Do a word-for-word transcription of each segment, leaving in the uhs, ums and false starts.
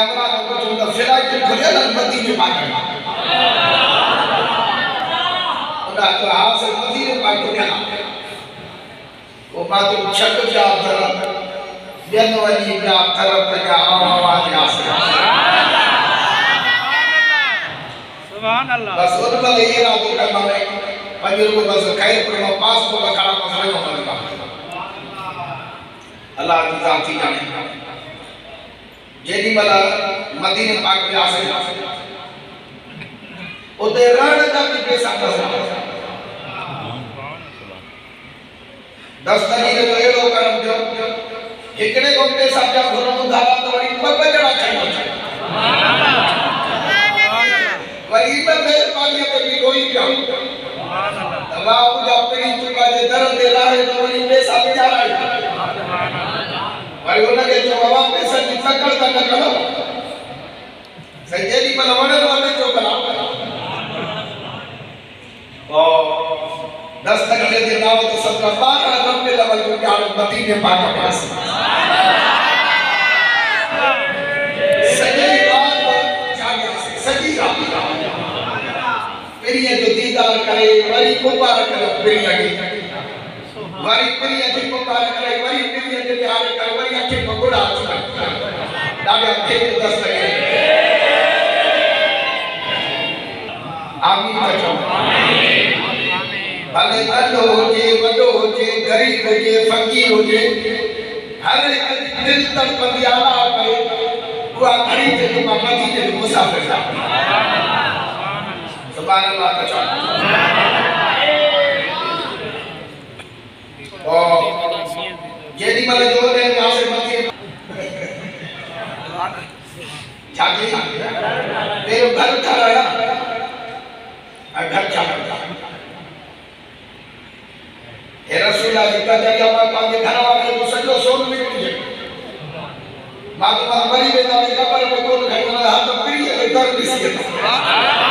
हमरा को कुछ तो फ्लाइट खुले न मदीने पाक उदा तो हां से मदीने पाक ने वो बात छक जा तरफ बेन वली जा तरफ जा आवाज आसे सुभान अल्लाह बस उन पर ये रात का माने पंजर को बस खैर पर पास को खड़ा मसला हो गया अल्लाह की जाती जाने जेडी वाला मदीने पाक में आसे उते रण का भी पैसा दस तरीके तो ये लोग करम जो एकड़े को पैसा जा घरों धारा तो वरी बबजड़ा चाहिए वरी में मेहरबानी पे भी कोई क्या दवा पूजा पड़ी चुका जे दर दे रहा है तो वरी पैसा बेचारा है वरी उनके जो बाबा पैसा जितना करता न करो सजेदी पर वड़े वाले जो करा ओ दस तरीके के नाम तो सब बारह नब्बे लेवल के प्यार मदीने पाक पास सजी रात जागे सजी रात प्रिय जो दीदार करे वरी मुबारक करे प्रिय की वरी प्रिय की मुबारक करे वरी प्रिय के प्यार करे वरी अखे पगुड़ा डागे अखे दस तरीके आमीन कहो भले नंढो हुजे वॾो हुजे गरीब हुजे फ़कीर हुजे हर एक दिल तड़पंदी आला पए उहा घड़ी ते मां मदीने जो मुसाफ़िर सुभान अल्लाह का चो ओ जेडी मल जो दे आसे मदीने जागी तेरे घर ठहराया घर चाहता हे रसूला जी का जरिया मां पांजे घर वाले को सजो सोन में जे मां तो मां मरी वेंदा ने कबर में कोन खाई वना हाथ पीड़ी के दर दिसी सुभान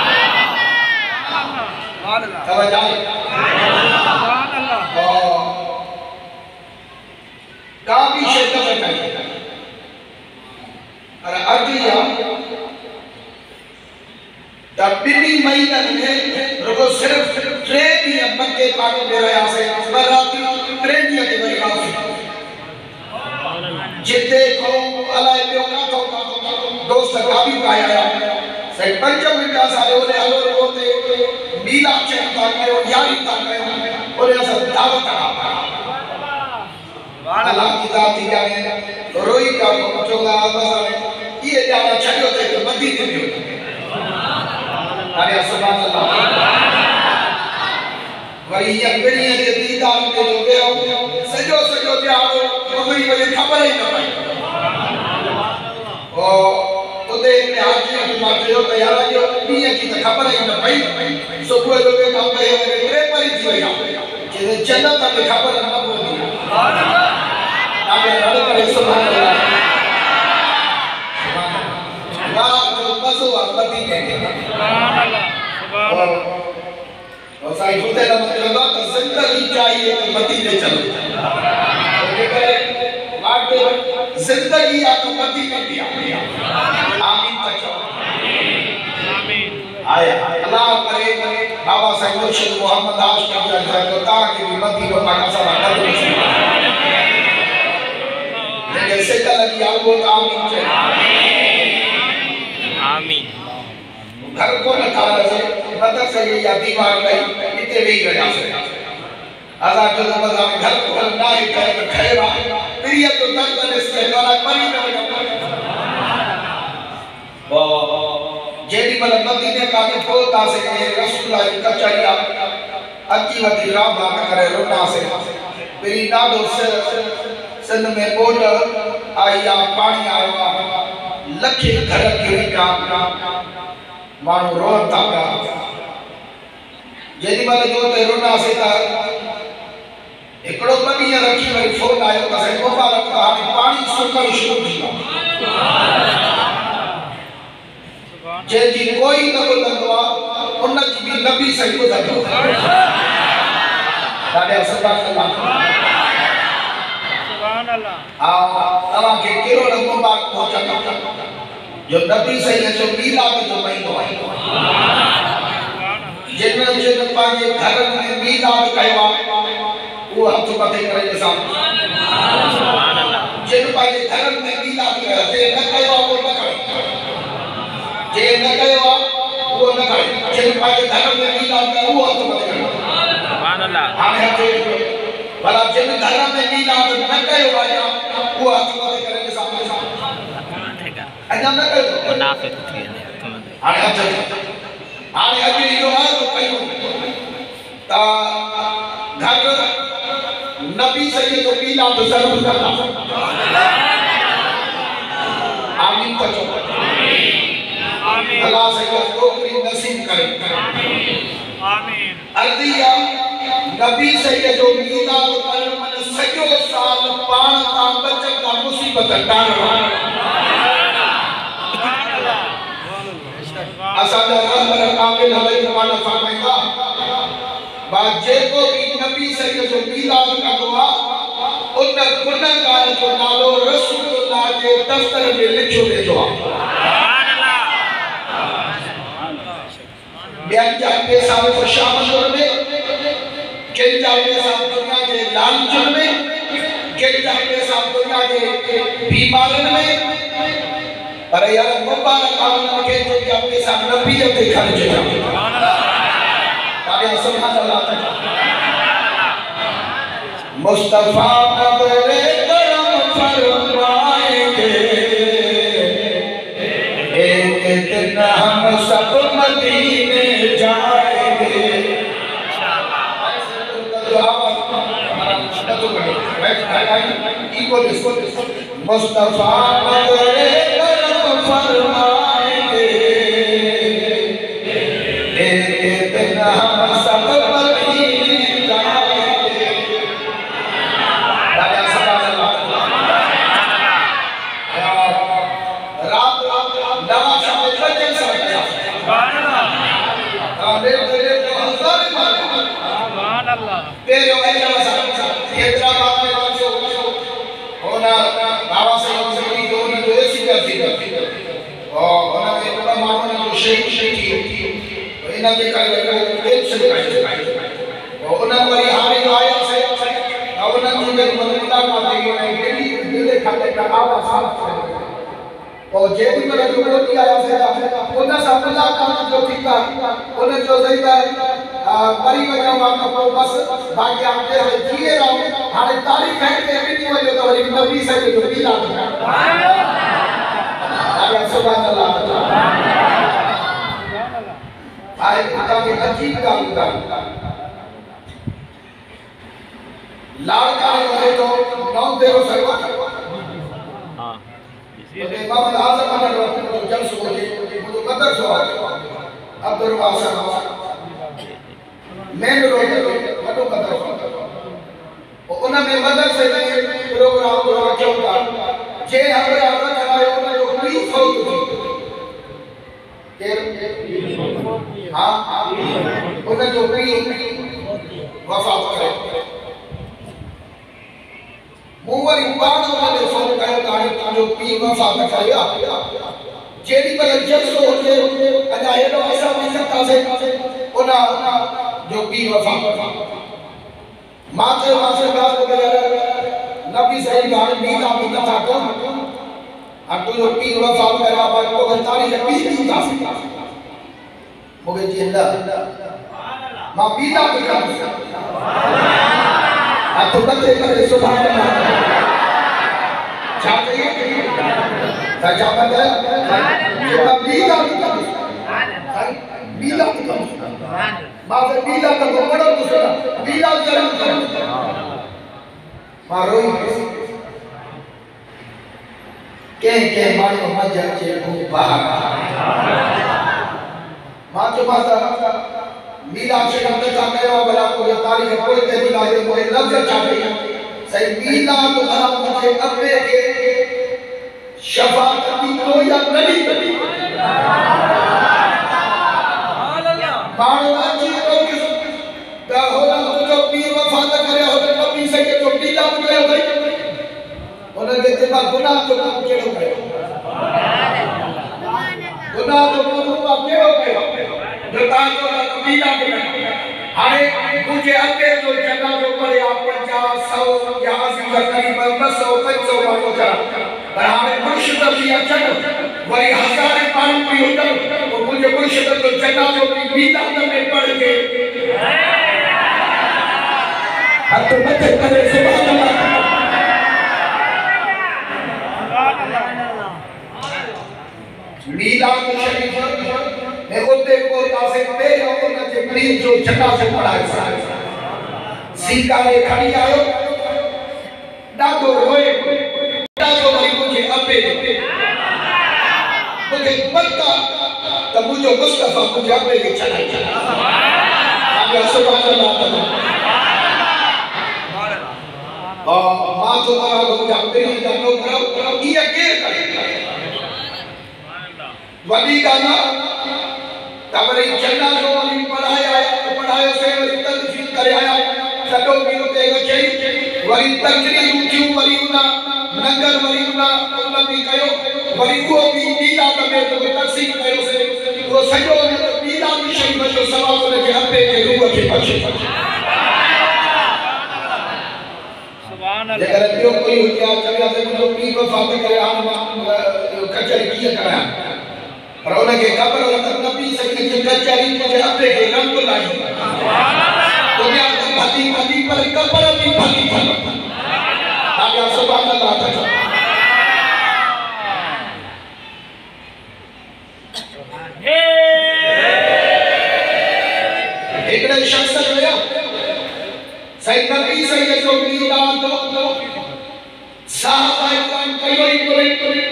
अल्लाह तवा जाए सुभान अल्लाह ओ का भी शब्द बताइए अरे अर्जिया तबिनी महीना में रुको सिर्फ ट्रेन ही मक्के पाक में रहा से बराती ट्रेन ही के बरी आसे जिते को अलाए पियो का तो दोस्त का भी पाया से पंचम मिनट साले ओले हलो रोते मीला चेता कयो यारी ता कयो ओले अस दावत का सुभान अल्लाह की जाती जाने रोई का चोगा बस ये जाना छड़ियो ते मदीने में अरे सुभान अल्लाह वरी ये पिड़िया के दीदार में जो गयो सजो सजो प्यारो गुजरी वही खबर ही न पई ओ उदे ने हाजी की बात जो तैयार जो पिया की खबर ही न पई सुबह जो के काम पे ट्रे पर ही थी जे जन्नत की खबर न पई सुभान अल्लाह आगे रड़ करे सुभान अल्लाह वाह जो बसो मदीने के सुभान अल्लाह सुभान अल्लाह और साईं होते ना मतलब तो जिंदगी चाहिए तो मदीने चलो आगे जिंदगी आ तो मदीने की आमीन तक आमीन आया अल्लाह करे बाबा साईं मुर्शिद मोहम्मद आशिक का जगता के भी मदीने पाक सारा कर दे लेकिन से लगी आगो आमीन आमीन घर को न खा रहे बता सके या दीवार नहीं इतने भी गया से आजा जो मजा में घर को ना ही करे तो खैरा प्रिय तो दर्द ने से वाला परी न वो जेडी मल मदीने का के पोता से रसूलुल्लाह की कचरिया अकी वती राबा न करे रोना से मेरी नादो से सिंध में बोल आया पानी आया लखे घर के काम मानो रोता का जेडी मल जो ते रोना से ता एकड़ो बनिया रखी वरी फोन आयो त से मुबारक का पानी सुकल शुरू थी जे जी कोई न बुलंदो उन जी भी नबी सही बुलंदो दादा सुभान अल्लाह सुभान अल्लाह आ तवा के केरो न मुबारक पहुंचा जो नबी सही जो मीलाद जो महीनो आहे जिन जिन पंहिंजे घर में मीलाद कयो आहे वो हथ मथे करे ॾिसां जिन पंहिंजे घर में मीलाद कयो जे न कयो आहे वो न करे जे न कयो आहे वो न करे जिन पंहिंजे घर में मीलाद कयो वो हथ मथे करे सुभान अल्लाह हाणे हथ भला जिन घर में मीलाद न कयो आहे वो हथ मथे करे ॾिसां अञा न कयो मुनाफ़िक़ थी वञे हाणे हथ हाणे अॼु इहो आहे तो कयो त घर नबी सही जो मीलाद ज़रूर करना आमीन तो आमीन अल्लाह सही नौकरी नसीब करे आमीन अर्दिया नबी सही जो मीलाद कर मन सॼो साल पाण तां बचत का मुसीबत डार असांजा रहबर कामिल हलई वाला फरमाईंदा बा जेको भी नबी सही जो मीलाद कंदो आहे उन गुनहगार जो नालो रसूलुल्लाह जे दफ्तर में लिखियो वेंदो आहे सुभान अल्लाह ॿियनि जा पैसा शामशुर में कंहिं जा पैसा दुनिया जे लालचुनि में कंहिं जा पैसा दुनिया जे बीमारियुनि में पर यार मुबारक आमन के जो क्या पैसा नबी ते खर्च कयो सुभान अल्लाह तालियां सुभान अल्लाह मुस्तफा नबरे करम फरमाएंगे एक दिन हम सब मदीने जाएंगे इंशाअल्लाह मुस्तफा नबरे फरमाएंगे एक दिन हम सब मदीने जाएंगे राजा सुभान अल्लाह रात रात नवा समय बचन सुभान अल्लाह आले तेरे तो हजार सुभान अल्लाह तेरे ऐसा हैदराबाद में बच्चों होना बाबा साहब से जो ने जो ऐसी करती करती और होना में बड़ा मामला जो शेख शेख थी इना के का एक से और उन वाली हारे आया से और उन जो मनता पाते ने केली दिले खाते का आवाज साफ और जेदी में जो मोती आया से उन सबला का जो थीता उन जो सहीदा परी वजह वाला को बस बाकी आगे से जिए रहो हारे तारीख है के भी वजह तो वरी नबी से जो मिला सुभान अल्लाह सुभान अल्लाह आए खुदा के अजीब काम का लाल का है तो नौ देव सर्वा हां इसीलिए मोहम्मद आजम ने जल सुबह को कदर सो अब्दुल वासा मेन रोड वडो कदर सो उन में मदद से प्रोग्राम जो रखियो था जे हमरा करायो उन जो कोई फौत के हां उन जो कोई वफात करे मोवरी बात वाले फोन कयो ताने जो पी वफात कया जेडी पर जलसो होजे अजा हेडो ऐसा भी सकता से उना जो पी वफात माथे माथे बात वगैरह नबी सही गाने मीना भी कथा को अब तो जो पी वफात करा पर को तारीख पी दी था मोगे जी अल्लाह मां बीना भी कर अब तो बच्चे करे सुभान अल्लाह क्या चाहिए क्या बता ये बीना भी कर बीना भी कर मां से बीना का तो बड़ा दूसरा बीना जरूर कर मां रोई के के मानो मजा चे को बाहर मां तो माता मीला से हमने कहा बड़ा को तारीख कोई के मीला से कोई लफ्ज चाहे सही मीला तो भला मुझे अपने के शफाअत की तो या नबी सुभान अल्लाह मानो जी तो किस दा होला जो पीर वफात करे हो नबी से के जो मीला करे हो उन्हें के बाद गुनाह जो केड़ो करे सुभान अल्लाह खुदा तो मुआ केड़ो कयो जो ता जो कबीला के हाणे मुझे अगे जो जगह जो पड़े आप पचास सौ या अस्सी करीब दो सौ पाँच सौ माण्हू जा पर हाणे मुर्शिद भी अचन वरी हज़ारे माण्हू भी हुजन तो मुझे मुर्शिद जो जगह जो भी बीता में पड़ के हथ मथे करे सुभान अल्लाह मीलाद शरीफ में उते को तासे पे उन जे प्रीत जो जगह से पढ़ाए सीकारे खड़ी आयो डाडो रोए डाडो वरी मुझे अबे मुझे पता त मुझो मुस्तफा मुझे अबे के चढ़ाई आगे सुभान अल्लाह आ मां तो मां को मुझे अबे दा नो करो ये के करे वडी गाना तबरी जन्ना जो वली पढ़ाया पढ़ायो से वरी तदफीन करे आया सडो भी उते गई वरी तकरीर उठियो वरी उना नगर वरी उना उन भी कयो वरी वो भी मीला में तो तकसीम कयो से वो सडो मीला भी शरीफ जो सवाब के अबे के रूह के बख्शे सुभान अल्लाह अगर बियो कोई हो गया चला से जो पी वफात करे हम कचरी किए करा पर उनके कब्र और नबी सही के कचरी के अबे के रंग लाई सुभान अल्लाह दुनिया की भती भती पर कब्र भी भती भती आगे सुभान अल्लाह तआला एकड़े शख्स हुयो सही नबी सही जो मीलाद साहबा इकराम कयो ही कोई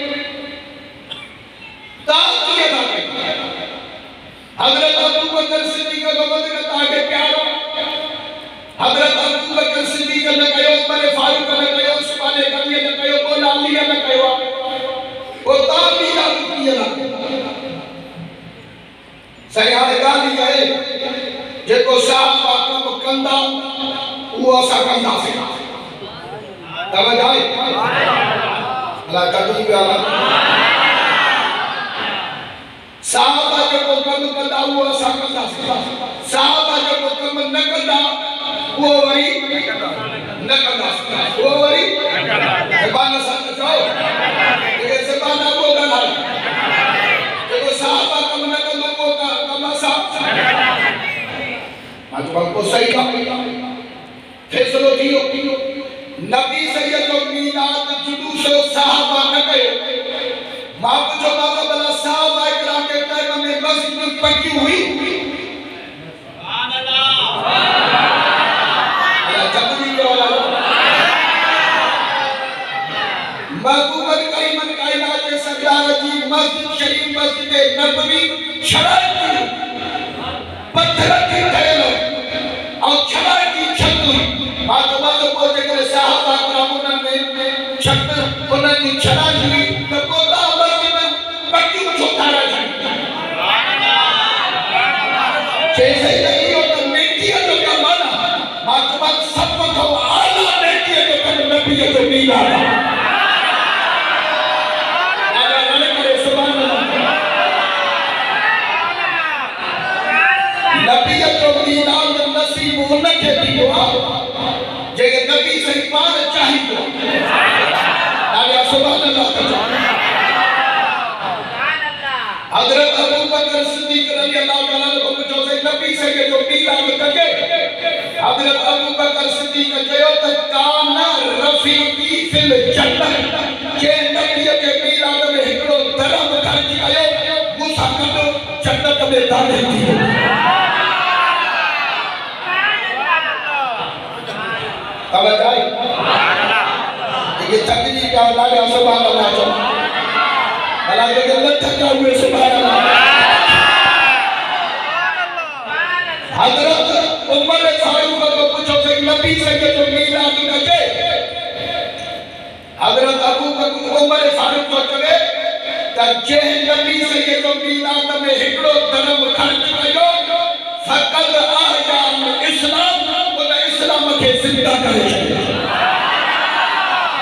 हजरत अबू बकर सिद्दीक को बदले ताके प्यारो हजरत अबू बकर सिद्दीक ने कयो उमर फारूक ने कयो उस्मान गनी ने कयो मौला अली ने कयो वो ताबीला किया सही हाल गाली है जेको साहब कम कंदा वो असा कंदा से तवजाए अल्लाह कदी वाला साहबा जो कम कंदा वो असा कंदा से साहबा जो कम न कंदा वो वरी न कंदा वो वरी बाना साथ जाओ ये जबाना वो गला जो साहबा कम न कंदा वो का कम सा आज को सही का फैसलो दियो नबी सैयद जो मीलाद जुलूस साहबा न कयो मां जो बाबा बला साहबा इकराम के टाइम में मस्जिद में पक्की हुई सुभान अल्लाह अल्लाह जबरी वाला महबूबन करीमन कायनात के सरदार जी मस्जिद शरीफ मस्जिद नबवी शराब की पत्थर की ठहरो और छबाई की छत आज बात पहुंचे करे साहबा कराम ने छत उन्हें की छड़ा हुई तो कोता मस्जिद में पट्टी को छोटारा था सुभान अल्लाह जैसे नहीं हो तो नेकी तो क्या माना आज बात सब को आला नेकी तो कर नबी तो मीला नबी जो मीलाद नसीब उनके दियो जे नबी सही पान चाहिए आगे सुभान अल्लाह सुभान अल्लाह हजरत अबू बकर सिद्दीक रजी अल्लाह तआला को पूछो से नबी सही जो मीलाद कके हजरत अबू बकर सिद्दीक कयो त काना रफीकी फिल जन्नत जे नबी के मीलाद में एकड़ो धर्म खर्च आयो मूसा कतो जन्नत में दाखिल थी तवजाई ये तकलीफ का लागे सुभान अल्लाह जो भला के लठ का हुए सुभान अल्लाह हजरत उमर फारूक को पूछो से नबी से के जो मीलाद कके हजरत अबू बकर उमर फारूक को चले त जे नबी से के जो मीलाद में एकड़ो धर्म खर्च कयो फकत आयाम इस्लाम इस्लाम के जिंदा करे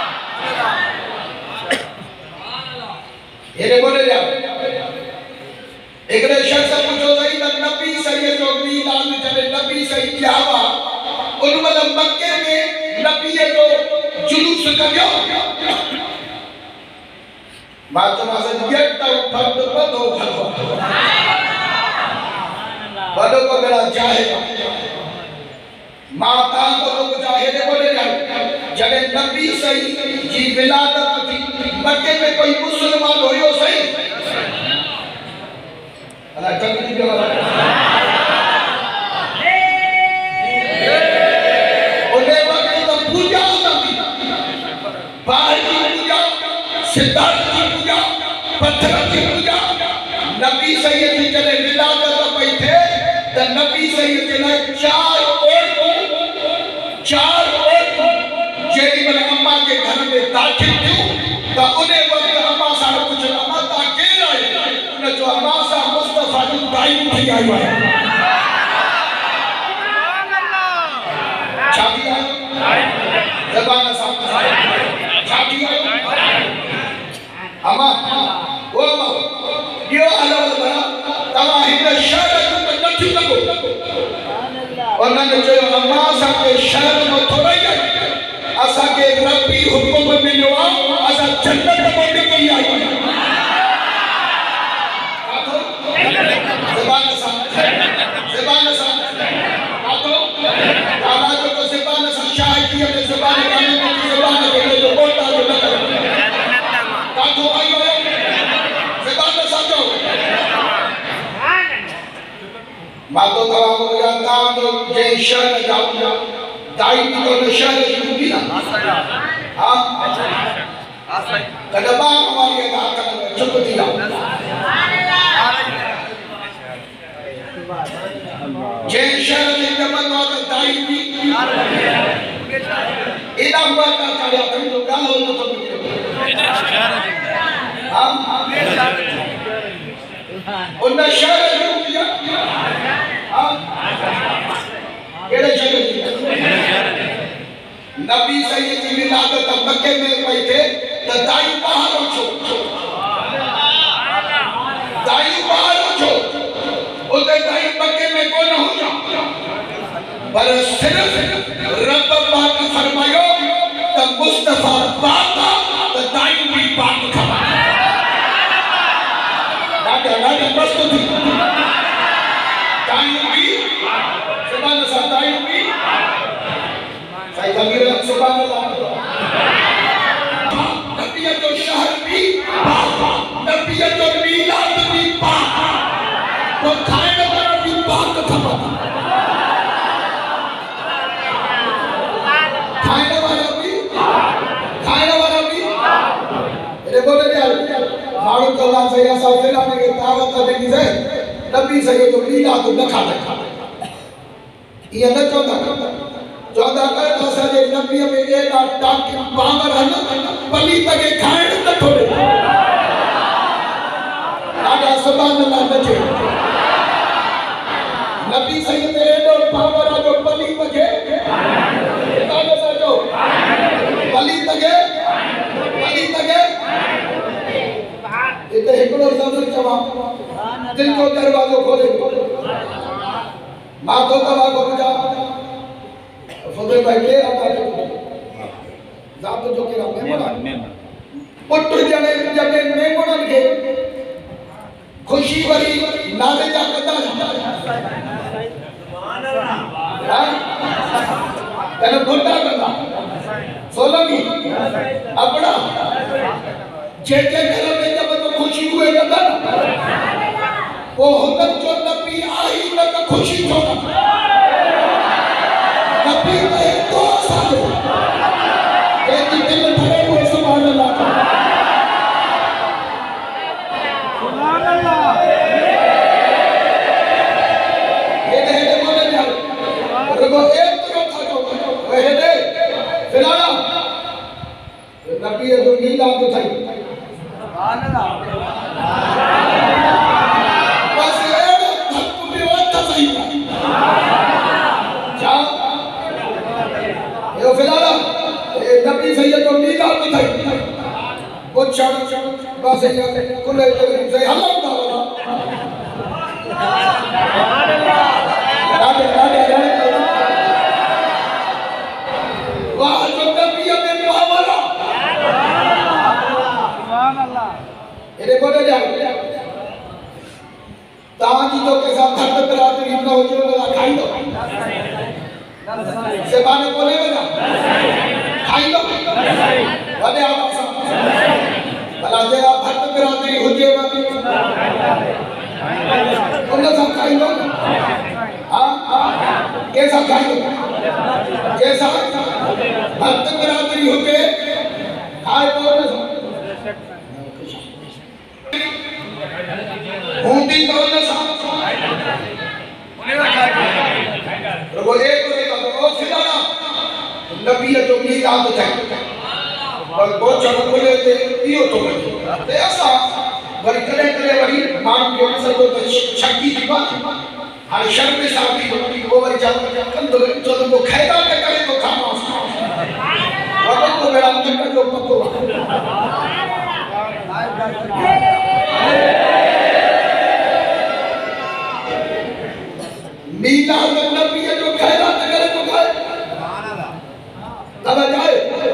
ये बोले जा एकरे शख्स पूछो सही त नबी सही जो मीलाद जने नबी सही क्या हुआ उन वल मक्के में नबी जो जुलूस कयो बात मां से गेट फर्द बदो भगवा बदो को बड़ा चाहे मां ता को लोग चाहे ने बोले जने नबी सही जी विलादत थी मक्के में कोई मुसलमान होयो सही अल्लाह जल्दी के वाला ओने वक्त तो पूजा होती बाहर की पूजा सिद्धार्थ की पूजा पत्थर की पूजा नबी सैयद जी चले विलादत पे थे तो नबी सैयद जी ने चार औरतों चार औरतों जेडी बने अम्मा के घर में दाखिल थी तो उन्हें वक्त अम्मा साहब कुछ अम्मा ता के आए उन्हें जो अम्मा साहब मुस्तफा की दाई उठी आई है छाती आई जबान साहब छाती आई अम्मा वो अम्मा यो अल्लाह बड़ा तवा हिन शहर तो नथी लगो और मैंने जो अम्मा साहब के शहर में थोड़ा ही असा के रब्बी हुक्म मिलो असा जन्नत में निकल आई ज़बान सा ज़बान सा आतो दादा जो को ज़बान सा शायद ये ज़बान काने में ज़बान के जो बोलता जो लगा आतो आयो ज़बान सा जो मातो तवा को या काम तो जे शहर जाऊंगा दाई तो शहर जुबी ना हां कदबा हमारी का चुप दिया जे शहर में जमन वाला दाई भी इना बात का तुम तो गाल हो तो हां उन शहर में दिया हां केड़े शहर नबी सैयद जी विलादत मक्के में पई थे तो दाई बाहर छो दाई बाहर छो उते दाई मक्के में कोन हो जा पर सिर्फ रब पाक फरमायो तो मुस्तफा पाक तो दाई भी पाक खबा दादा दादा मस्त थी दाई भी सुभान अल्लाह दाई भी सही कबीर सुभान अल्लाह नबी जो शहर भी नबी जो मीलाद भी पाक तो खाने वाला भी पाक खबा खाने वाला भी खाने वाला भी अरे बोले यार मालूम करना सही ऐसा फिर आपने के ताकत करने की से नबी सही तो मीलाद न खा खा ये न चौथा चौथा कर तो सजे नबी में ये ना टाक बांगर है ना पली तके खाए न थोड़े आजा सुभान अल्लाह बचे नबी सही तेरे दो बांगर जो पली तके ताले सजो पली तके पली तके इते एकड़ो लफ्ज जवाब दिल को दरवाजो खोले मां तो तवा को बुझा फदे भाई के आता जात जो के मेहमान पुत्र जने जने मेहमान के खुशी भरी नारे जा कदा सुभान अल्लाह तने बुढ़ा कदा सोलमी अपना जे जे घर में जब तो खुशी हुए कदा वो हुनर जो नबी आई न खुशी थो नबी के तो सालो ये दिल भरे हुए सुभान अल्लाह सुभान अल्लाह ये दे बोले जाओ रुको एक तो था जो वे दे फिलहाल नबी जो नीला तो थई सुभान अल्लाह नबी सैयद को नीला तो थई वो चढ़ बस ये खुले से हल्ला उठा ॾियारो तव्हांजी तो के साथ धर्म बिरादरी न हुजे उनजा खाईंदो ज़बान कोने वेंदा खाईंदो वॾे आवाज़ सां भला जहिड़ा भर्त बिरादरी हुजे उन सां खाईंदो हा कंहिंसां खाईंदो जंहिंसां भर्त बिरादरी हुजे खाए पोइ उन सां हूंदी तो न सां रुगो एक को सिदाना नबी जो मीलाद थिए पर बोचन खुले ते इहो तो ते असां वरी कॾहिं कॾहिं वरी माण्हुनि खे ॾिसंदो त शक्ति थी पए हाणे शर्म सां थी पोइ वरी चवंदो कंदो छो त पोइ ख़ैरात करे थो खामांसि वॾो को बेड़ा चंड जो पतो मीलाद नबी जो ख़ैरात करे तो खाए तब जाए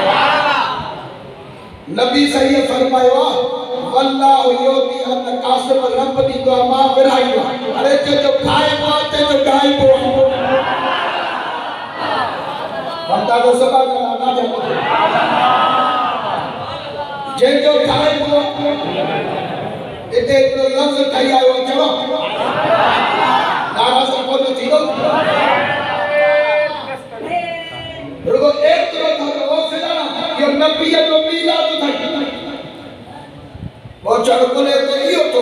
नबी सही फरमायो अल्लाह योती अन कासिम रब दी दुआ मा विराई अरे जो खाए वो ते जो गाय को बंदा को सभा का ना जानो जे जो खाए वो इते तो लफ्ज कही आयो चलो नाराज को न थींदो रुगो एतिरो था वो सिदाना यो नबी जो मीलाद था वो चढ़ कोले तो इहो तो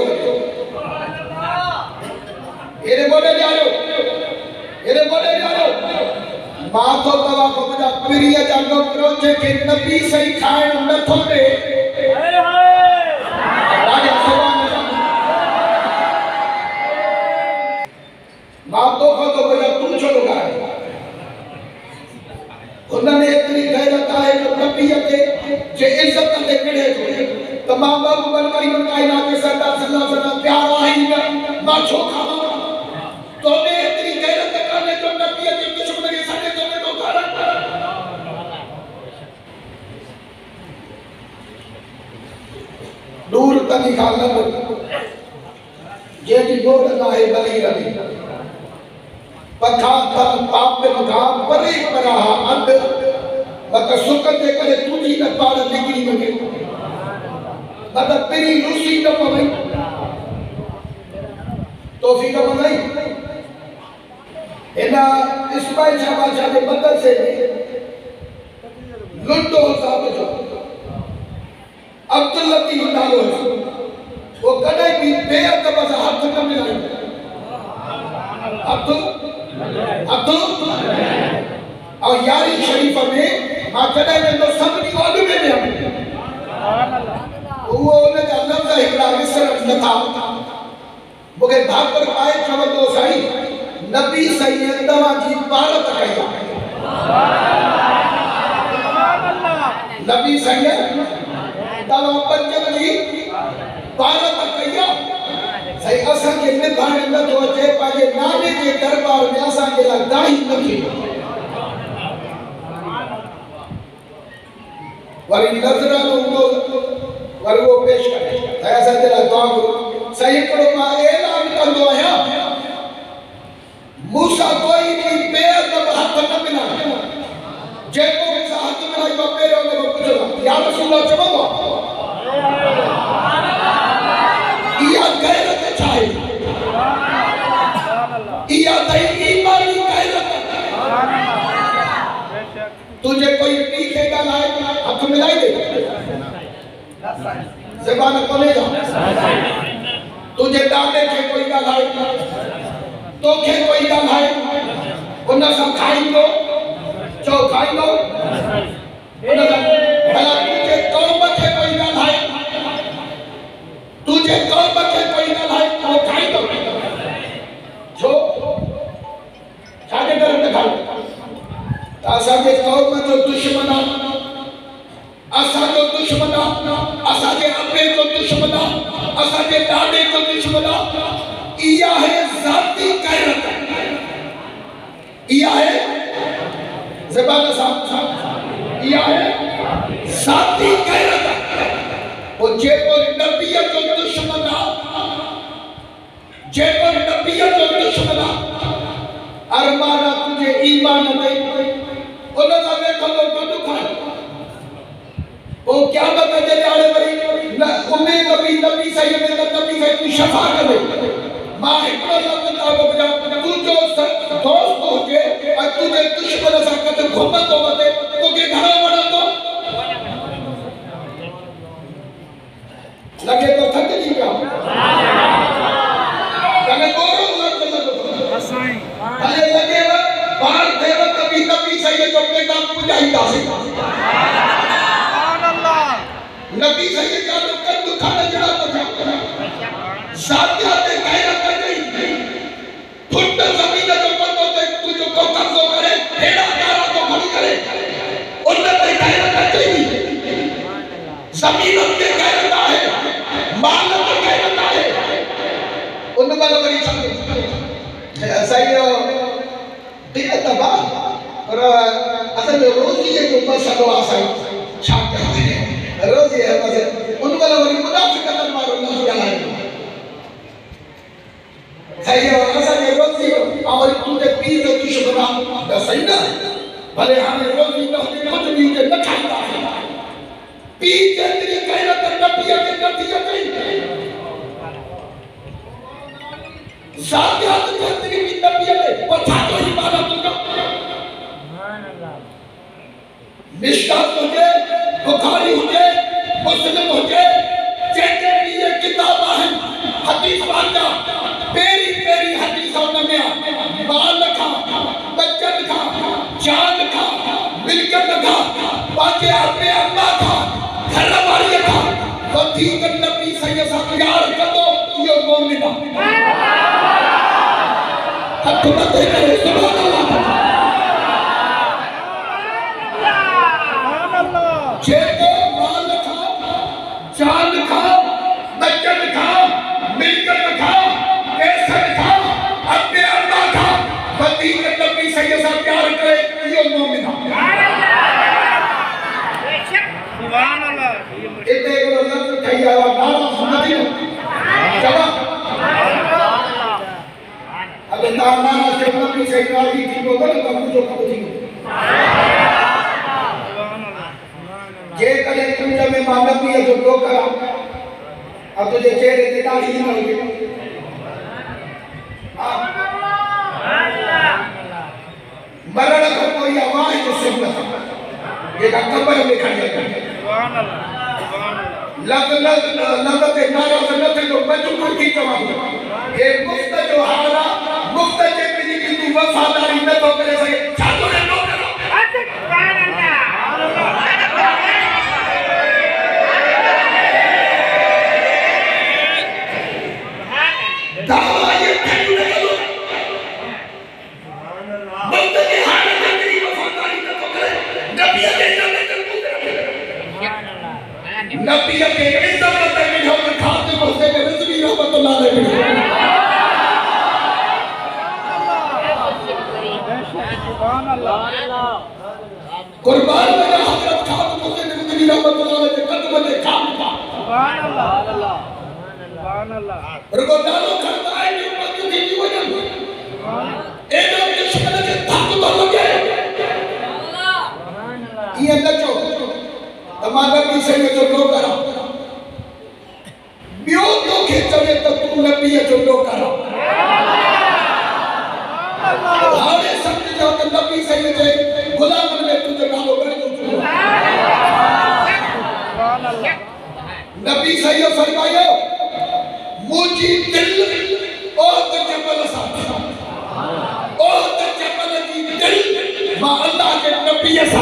एरे बोले जायो एरे बोले जायो मां तो तवा को मुझा प्रिय जानो करो जे के नबी सही खाइण न थो दे हाय हाय राजा सुभान मां तो को तो मुझा तू छो लगा उन्होंने इतनी गैरत है कि नबी के जे इज्जत दे कड़े तो तमाम बाबू बन करी बन कायनात के सरदार सल्लल्लाहु अलैहि वसल्लम प्यार आई न मां छो खावा तो ने इतनी गैरत करने जो नबी के दुश्मन के साथे तो ने तो कारण दूर तनी खालन जे जी गोद ना है बली रही पथा तन पाप में मकाम परे परा अंध मत सुख दे करे तुझी न पार निकली मगे मत तेरी रूसी न पवई तौफीक मंगाई एना इस्माइल शाह बादशाह के बदल से लुंडो साहब जो अब्दुल लतीफ नालो वो कदे भी बेअदब से हाथ न मिलाई अब्दुल अब्दुल और यारी शरीफ में मां कदे में तो सब नी ओड में में वो उन जा लफ्ज एकड़ा विसर न था मुके भाग पर पाए चवंदो साईं नबी सही दवा जी भारत कई सुभान अल्लाह नबी सही दवा पंजन जी भारत कई सही असा के निभाण न तो अचे पाजे नाने के दरबार में असा के ला दाई न थी वरी नजरा नो वर वो पेश करे ऐसा जला दुआ करो सही करो मा ऐलान कंदो आया मूसा कोई भी बेअदब हाथ न मिला जे को हाथ मिलाई बा पेरो ने पूछो या रसूल अल्लाह चवंदो या गैरत चाहे या दई ईमानी गैरत तुझे कोई पीछे का लाए हाथ मिलाई दे ज़बान कोने जा तुझे डाले के कोई का लाए तो के कोई का लाए उन सब खाइंदो जो खाइंदो उन भला तुझे कौम के कोई का लाए तुझे कौम के कोई का लाए तो खाइंदो जो साडे घर में खाओ आसा के कौम जो दुश्मन असा जो दुश्मन असा के अबे जो दुश्मन असा के दादे जो दुश्मन इया है जाती गैरत इया है ज़बान साहब इया है जाती गैरत वो जे को नबी जो जेको नबीयत जो दुश्मन अरमाना तुझे ईमान नहीं उन का वेठो तो कदू खा ओ क्या बता दे आले वरी न उम्मीद नबी नबी सही में नबी सही तू शफा करे मां एकड़ो लफ्ज का बजा तू जो दोस्त हो के और तुझे दुश्मन सा कद घुम तो मते तो के घर वड़ा तो लगे तो थक जी का कने गोरो लग लग साईं अरे लगे बाहर देव कभी नबी सही जो के काम पुजाईंदा से सुभान अल्लाह नबी सही का तो कद खाने जड़ा तो जा साथिया ते गैरत कर गई फुट जमीन जो पतो ते तू जो को कब्जो करे हेड़ा कारा तो खड़ी करे उन्ने ते गैरत कर गई जमीन ते गैरत है माल ते गैरत है उन वाला बड़ी छंद सही दिल तबा और असल रोजी के जो मसलो आसा छाप करते हैं रोजी है बस उन वाला बड़ी मुनाफिक कर मारो अल्लाह ताला सही है असल रोजी और तू ते पी तो किश बना दा सही ना भले हमें रोजी तो कुछ भी के न खाता है पी के तेरी गैरत न पिया के नतीजा नहीं साथ के तेरी भी नबी है पछा तो इबादत तुझको सुभान अल्लाह मिशकात होजे बुखारी होजे मुस्लिम होजे जेके लिए किताब है हदीस वाला पेरी पेरी हदीस में माल खा बच्चन खा जान खा मिलकत खा बाकी अपने अम्मा खा घर वाली खा तो ठीक नबी सही सा प्यार करो यो मोमिना हथ मत करे सुभान अल्लाह सुभान अल्लाह जेको माल खा जान खा बच्चन खा मिलकत खा पैसा खा अपने अल्लाह खा बदी नबी सही सा प्यार करे यो मोमिना सुभान अल्लाह इते को लफ्ज कहिया नारा सुनती जवाब अबे नाना से नबी सही राजी थी तो तो जो को थी सुभान अल्लाह जे कले तुझे में मानवी है जो तो करा अब तुझे चेहरे ते दाढ़ी न होगी मरण का कोई आवाज तो सुन ये का कब्र में खड़ी है सुभान अल्लाह सुभान अल्लाह लग लग लग ते नारा से न थे तो बचू को की जवाब ये मुफ्त जो हारा मुफ्त जे की की तू वफादारी न तो करे सके छातो ने नो करो सुभान अल्लाह दावा ये खड़ू न करो सुभान अल्लाह मुफ्त की हालत में तेरी वफादारी न तो करे नबी के नाम पे तू सुभान अल्लाह नबी के इज्जत में बिठो के खाते मुझसे के रिजवी रहमतुल्लाह अलैहि सुभान अल्लाह कुर्बान मेरा हजरत खातम हुसैन रिजवी रहमतुल्लाह अलैहि कदम में काम था सुभान अल्लाह सुभान अल्लाह रुको डालो करता है कि उम्मत की दी वजह सुभान अल्लाह एदम दुश्मन के धक तो लगे सुभान अल्लाह ये नचो तमाम नबी से जो लो करा बियो तो खेचवे तो तू नबी जो लो करा हारे सत्य जो नबी से जे गुलाम ने तुझे गालो कर दो सुभान अल्लाह नबी सही फरमायो मुझी दिल ओ तो जबल सा ओ तो जबल की दिल मां अल्लाह के नबी सा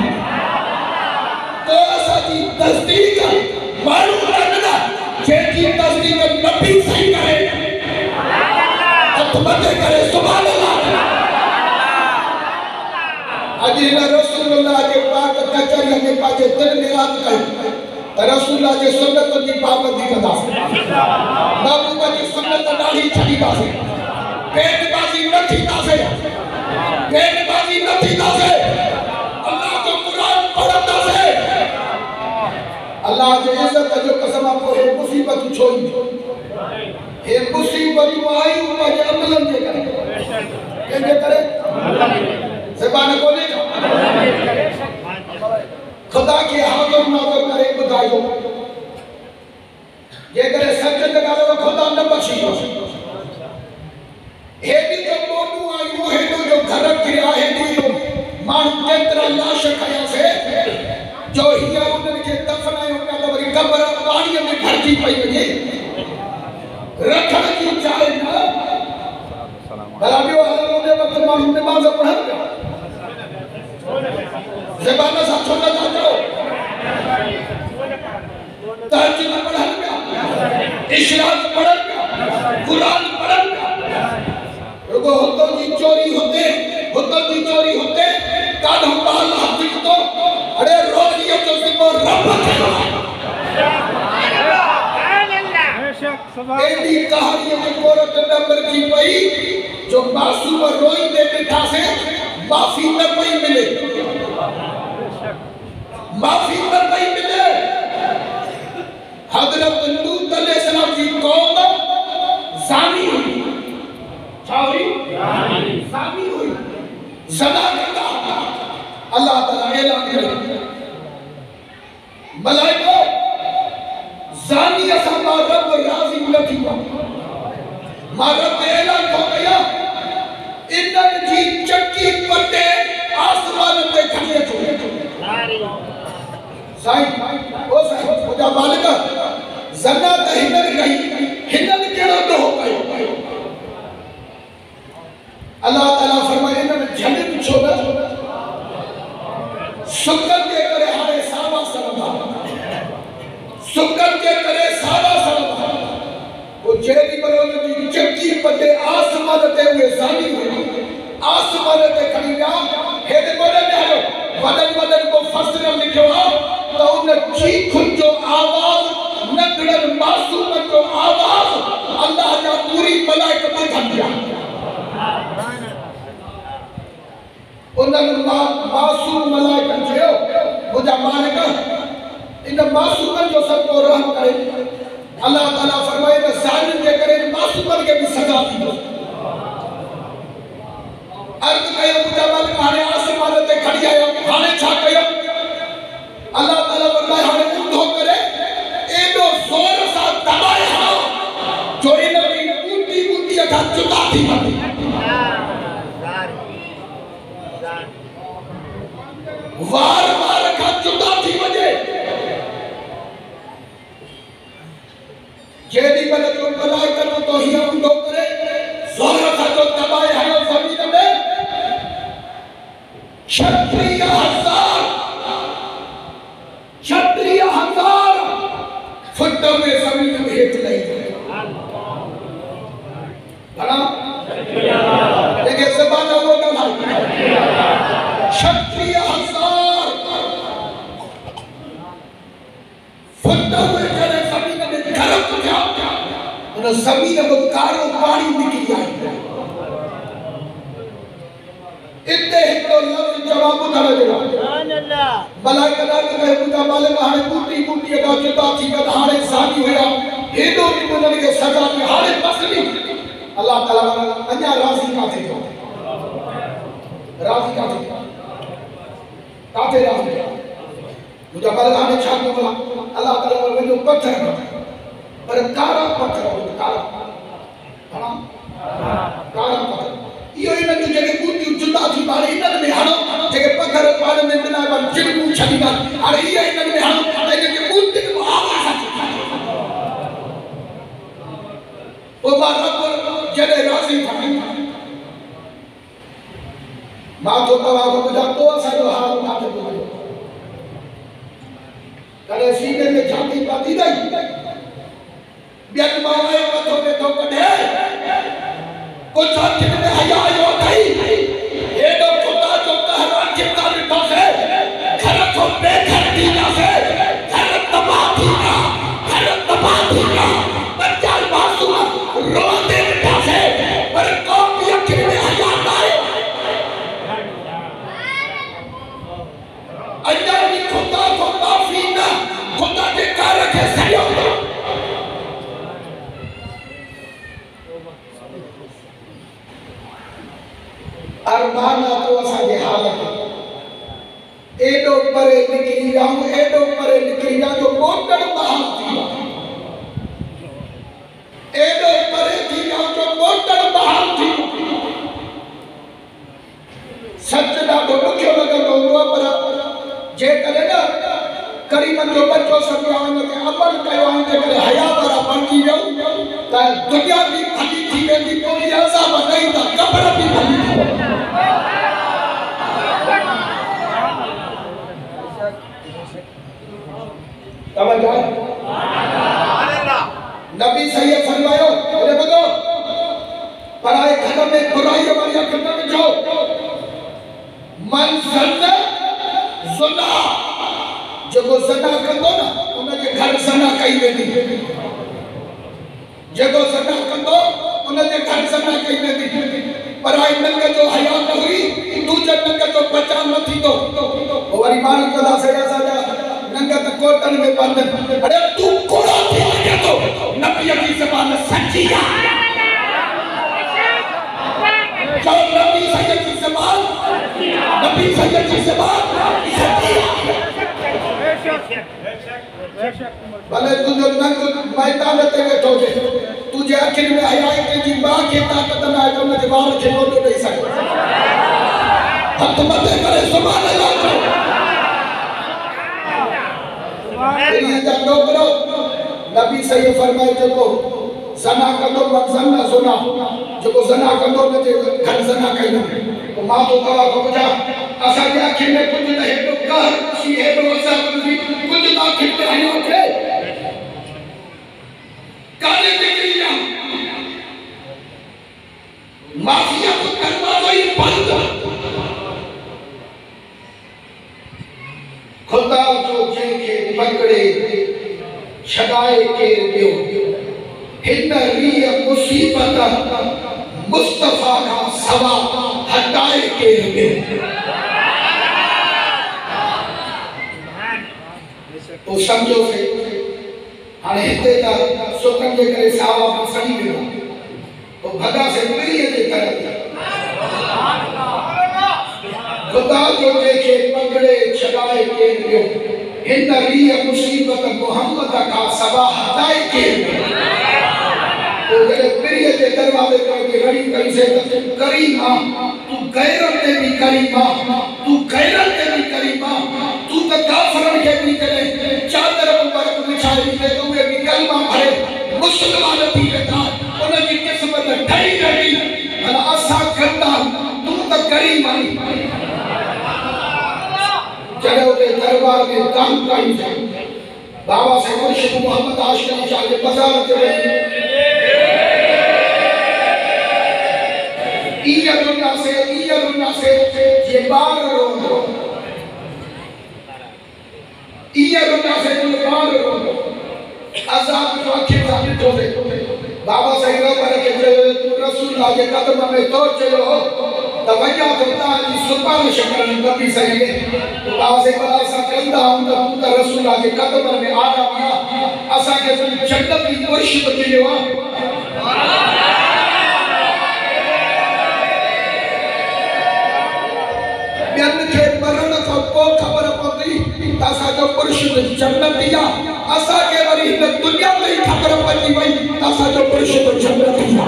तो सची तस्दीक मारू लगना जेकी तस्दीक नबी सही करे हथ मत करे सुभान अल्लाह अजी रसूलुल्लाह के पाक कचरी में पाजे दिल में रात कई रसूलुल्लाह के सुन्नत की पाबंदी कदा महबूबा की सुन्नत दाढ़ी छड़ी दासे पेट बाजी न थी दासे पेट बाजी न थी दासे अल्लाह को कुरान पढ़ता से अल्लाह के इज्जत जो कसम आपको मुसीबत छोड़ी हे मुसीबत आई ऊपर अमलन जे करे के करे ज़बान कोने खुदा के हाज़िर नाज़िर करे बुधायो जे करे सच जगावे खुदा न बख्शियो हेडी जो मोनू आयो हेडो जो घर किया हेडी जो मान केतरा लाश खया से जो हिया उनन के दफनायो उनका वरी कब्र पानी में भरती पई वजे रखण की चाहे ना भला बियो हलालो दे वक्त माण्हू नमाज़ पढ़न पिया ज़बान सां छो न चओ तहज्जुद पढ़न पिया इशराक पढ़न पिया कुरान पढ़न पिया रुगो हुतो जी चोरी होते हुतो जी चोरी होते काद हम बाल हाथ तो अरे रोज ये तो सिर्फ रब है एडी कहानी में कोरत नंबर की पई जो मासूम रोई दे बैठा से माफी न पई मिले माफी न पई मिले हजरत लूत अलैहिस्सलाम की कौम ज़ानी हुई छावरी ज़ानी हुई ज़ना करता अल्लाह ताला ऐलान करे मलाइको ज़ानी असा मा रब राज़ी न थींदो मा रब ऐलान को कया इनन जी चक्की पटे आसमान ते खड़ी अचो साईं ओ साईं मुजा मालिक ज़ना त हिनन कई हिनन केड़ो तो हो कयो अल्लाह ताला फरमाए इनन झलित छो न शुक्र के करे हाणे सावा सरबा शुक्र के करे सावा सरबा वो जेदी बरोल दी चक्की पटे आसमान ते हुए ज़ानी हुई आसमान ते खड़ी ना हेदे बड़े ने वदन वदन को फसर लिखो तो उन चीख जो आवाज नगड़न मासूम जो आवाज अल्लाह जा पूरी मलाइका ते थंदिया उनन मासूम मलाइका जो मुजा मालिक इन मासूम जो सब को रहम करे अल्लाह ताला फरमाए न जालिम के करे मासूम के भी सजा दी अर्ज कयो मुजा मालिक हाने आसमान ते खड़ी आयो हाने छा कयो अल्लाह ताला फरमाए हाने ऊंधो करे एडो जोर सा दबाए हा जो इन की ऊंटी ऊंटी का जुदा थी वई वार वार का जुदा थी वजे जेदी बल जो भलाई करो तो ही ऊंधो करे जोर सा जो दबाए हा जमीन में क्षत्रिय हजार क्षत्रिय हजार फुट में जमीन में हेठ नहीं बड़ा लेकिन ज़बान वो ना भाई क्षत्रिय हजार फुट में करे जमीन में गरम गया उन जमीन में कारो पानी निकल आई इतने हिकड़ो लफ्ज जवाब उधर जड़ा सुभान अल्लाह भला कदा कहे मुजा मालिक हाने बूटी बूटी का जुदा थी का हाने ज़ानी होया हेडो भी उनन के सजा में हाने तस्ली अल्लाह ताला अन्या राज़ी का थे राज़ी का थे काथे राज़ी मुजा मालिक हाने छा को अल्लाह ताला पर जो पत्थर पर कारा पत्थर कारा हां कारा पत्थर यो इन जो जगे बूटी जुदा थी बारे इन में हानो जगे पत्थर पानी में मिला पर चिड़ू छडीदा अरे ये इन में हानो जगे के बूटी को आवाज आती ओ बार रब जने राज़ी था मां तो तवा को बुझा तो असा जो हाल काथे बोलो करे सीने में छाती पाती नहीं बियन माए मथो में तो कढे कुछ आखिर में हया आयो नहीं एडो खुदा जो कहरा कितना लिखा से घर को बेघर दीना से घर तबाह दीना घर तबाह दीना बच्चा मासूम रोते लिखा से पर कौन भी आखिर में हया नहीं अल्लाह की खुदा को माफी ना खुदा के कार के सहयोग ज़माना तो असांजे हालत एडो परे निकिरी विया एडो परे निकिरी विया जो मोटड़ बहाल थी एडो परे थी विया जो मोटड़ बहाल थी सच ॾाढो ॾुखियो लॻंदो हूंदो पर जेकॾहिं न करीमन जो बच्चो सम्झो हिनखे अमल कयो ऐं जेकॾहिं हया वारा बणिजी वियो त दुनिया बि भली थी वेंदी पोइ अज़ाब न ईंदा क़ब्र बि भली थी तवज्जो नबी सही फरमायो अरे ॿुधो पराए घर में बुराई वारी अख न विझो मन ज़न्न ज़ुना जेको ज़ना कंदो न उनजे घर ज़ना कई वेंदी जेको ज़ना कंदो उनजे घर ज़ना कई वेंदी पराए नंग जो हया न हुई दूजे नंग जो बचा न थींदो वरी माण्हू कंदा से असांजा नंग त कोटन में बंद अरे तू कोड़ा थी लगे तो नबी की ज़बान सच्ची आहे जो नबी सैयद की ज़बान नबी सैयद की ज़बान सच्ची आहे भले तुझो नंग मैदान ते वेठो जे तुझे अखिन में हया के जी मां के ताकत ना है तो मुझे बाहर के लोटो नहीं सके हथ मथे करे सुभान अल्लाह तेरी जा नौकरो नबी सही फरमाए जो ज़ना कंदो मन ज़ना सुना जो ज़ना कंदो न जे घर ज़ना कई तो मां तो कवा को बुझा असा के अखिन में कुछ न हेडो कहर सी हेडो असा कुछ ना अखिन में हयो थे काले निकली जा माफिया को करवा दो ये बंद खुदा जो जेके पकड़े छगाए के दियो हिन रीय मुसीबत मुस्तफा का सवा हटाए के दियो तो समझो से हाणे हिते त सुकन जे करे सावा में सड़ी वियो तो भगा से मिली जे तरह खुदा जो जेके पकड़े छगाए के दियो हिन रीय मुसीबत मोहम्मद का सवा हटाए के तो जरे प्रिय के दरवाजे पर के रड़ी कई से करीमा तू गैरत ते भी करीमा तू गैरत ते भी करीमा तू तो काफरन के भी करे चादर पर बिछाई दे तो वे भी कलमा भरे मुसलमान थी वेठा उन की किस्मत ठही रही भला असा कंदा तू तो करीमा जड़े उते दरबार में काम कई बाबा से मुर्शिद मोहम्मद आशिक शाह के बाजार के इया दुनिया से इया दुनिया से ये बार रोंदो इया दुनिया से ये बार रोंदो अज़ाब जो आखिर साबित हो दे बाबा सही रो पर के तू रसूलुल्लाह के कदम में तो चलो तवज्जो करता है सुपारिश करने नबी सही है बाबा से बड़ा सा कंदा हूं तो तू रसूलुल्लाह के कदम में आ रहा असा के जन्नत की मुर्शिद मिले वा बेन के मरण को को खबर पड़ी असा जो मुर्शिद जन्नतिया असा के वरी इन दुनिया में खबर पड़ी वई असा जो मुर्शिद जन्नतिया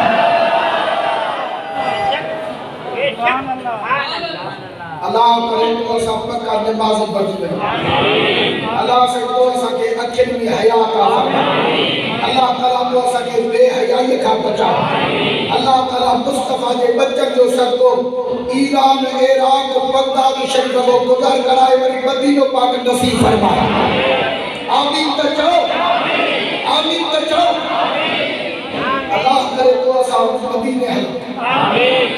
अल्लाह करे तो सब का नमाज बच गई अल्लाह से तो सके अखिल में हया का अल्लाह ताला तो सके बेहयाई का बचा अल्लाह ताला मुस्तफा के बच्चन जो सबको ईरान इराक बगदाद शरीफ को गुजर कराए वरी मदीनो पाक नसीब फरमाए आमीन तो चलो आमीन तो चलो अल्लाह करे तो सब मदीने है आमीन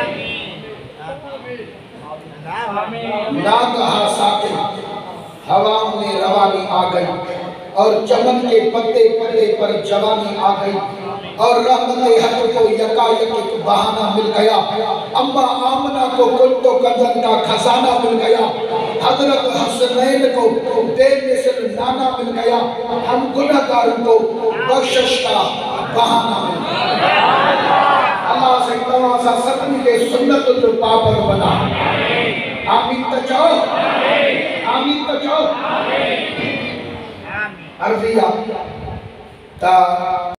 ना कहा साकिन हवा में रवानी आ गई और चमन के पत्ते पत्ते पर जवानी आ गई और रहमत हक को यकायक एक बहाना मिल गया अम्मा आमना को कुल तो कंजन का खजाना मिल गया हजरत हसनैन को बेमिसल नाना मिल गया हम गुनहगारों को बख्शिश का बहाना मिल गया अल्लाह से तव्हां सां सभिनी खे सुन्नत जो पाबंद बना। आमीन त चओ, आमीन त चओ। अर्ज़ी आहे त